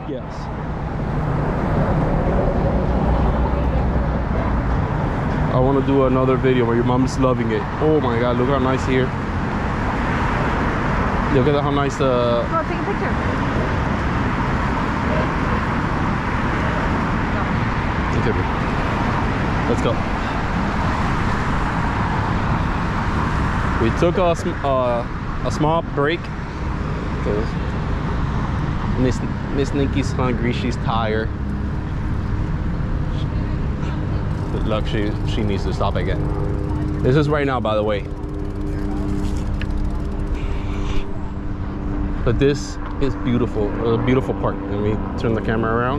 Yes. I want to do another video where your mom's loving it. Oh my god, look how nice here. Look at how nice the... Go take a picture. Okay, let's go. We took a small break because Miss Nikki's hungry. She's tired. Look, she needs to stop again. This is right now, by the way. But this is beautiful, a beautiful park. Let me turn the camera around.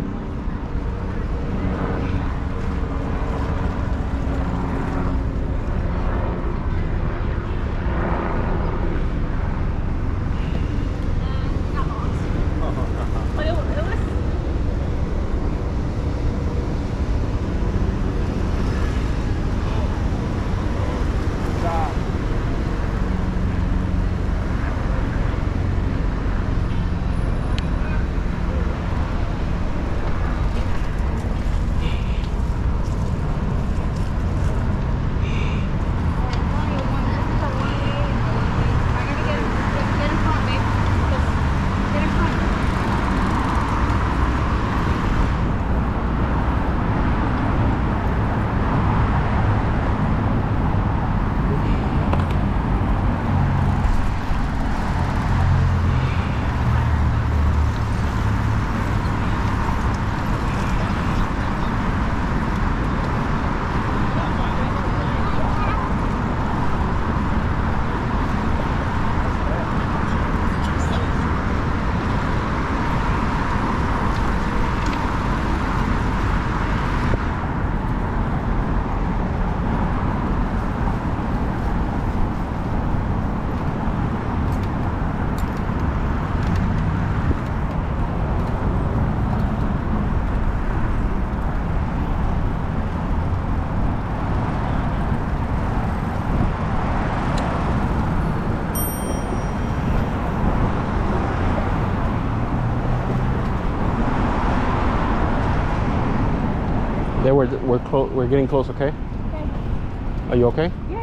There, we're getting close, okay? Okay. Are you okay? Yeah.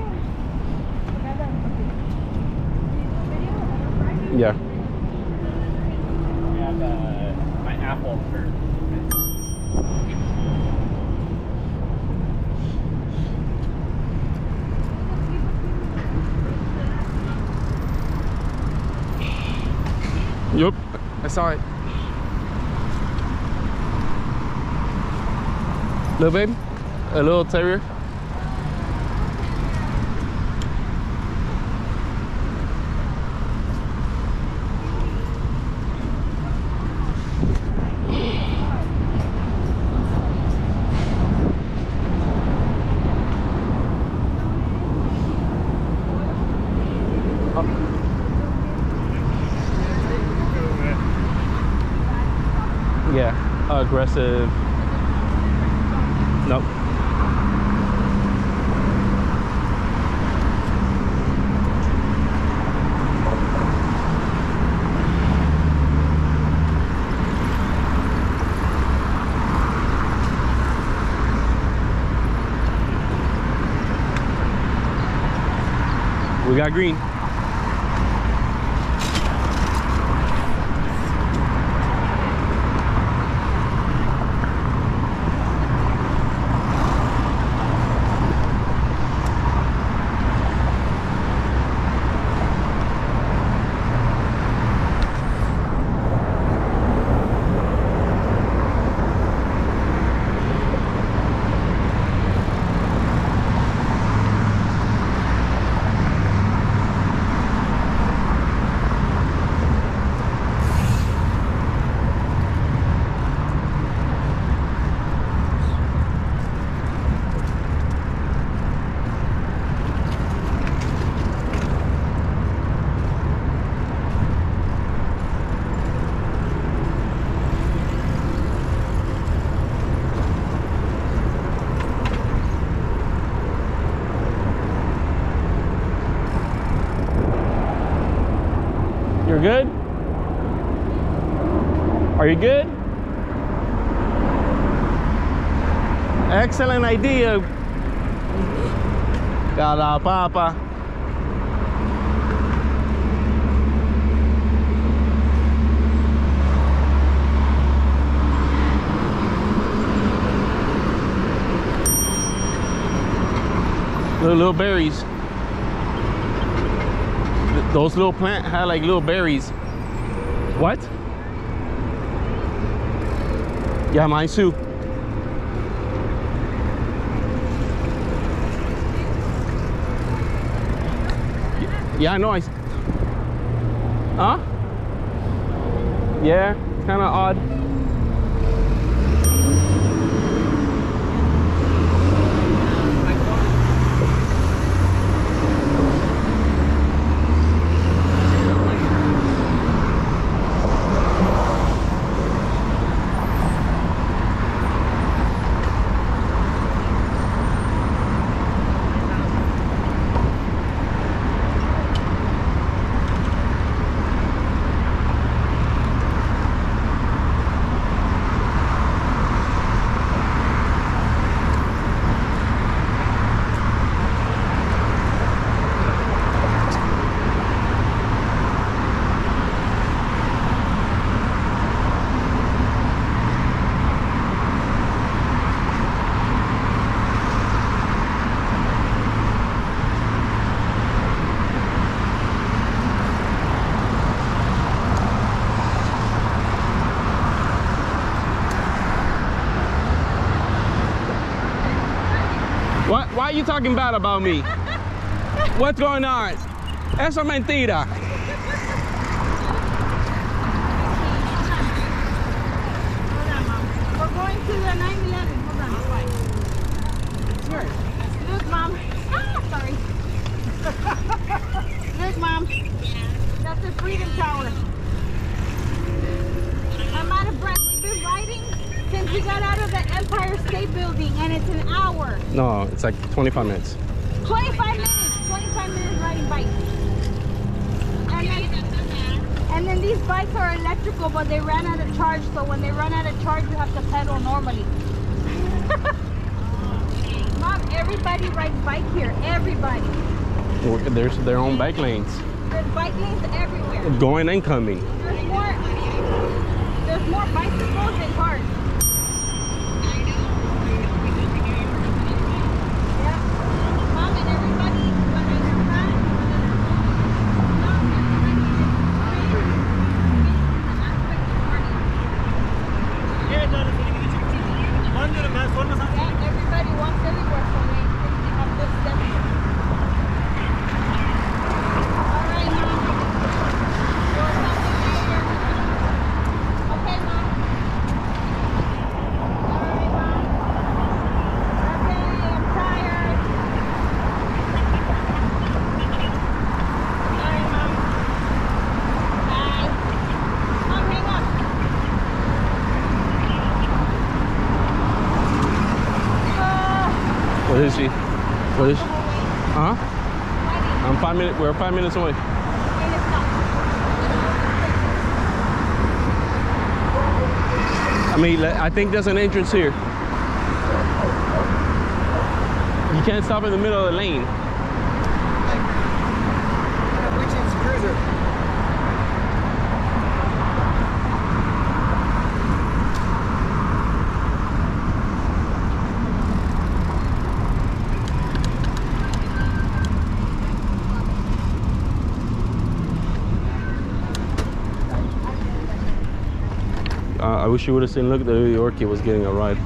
Yeah. I have my Apple shirt. Yup, I saw it. Little baby? A little terrier? Yeah, aggressive. Nope. We got green. You're good? Are you good? Excellent idea. Got our papa. Little berries. Those little plants had like little berries. What? Yeah, mine too. Yeah, I know. Huh? Yeah, it's kind of odd. Why are you talking bad about me? What's going on? Eso es mentira. We're going to the 9/11. Hold on. Here. Look, Mom. Ah, sorry. Look, Mom. That's the Freedom Tower. I'm out of breath. We've been riding since we got out of the Empire State Building, and it's an hour. No, it's like 25 minutes. 25 minutes. 25 minutes riding bikes. And then these bikes are electrical, but they ran out of charge. So when they run out of charge, you have to pedal normally. Mom, everybody rides bike here. Everybody. There's their own bike lanes. There's bike lanes everywhere. Going and coming. There's more bicycles than cars. Yeah. Mom and everybody, when they're fat, everybody walks everywhere for me. They have good steps. All right, Mom. We'll talk to you later. Okay, Mom. All right, Mom. Okay, I'm tired. All right, Mom. Bye. Mom, hang up. What is she? What is she? Huh? I'm 5 minutes. We're 5 minutes away. I mean, I think there's an entrance here. You can't stop in the middle of the lane. Which is cruiser? I wish you would have seen. Look, the Yorkie was getting a ride.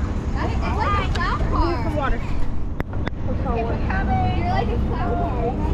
Water. You're like a clown car.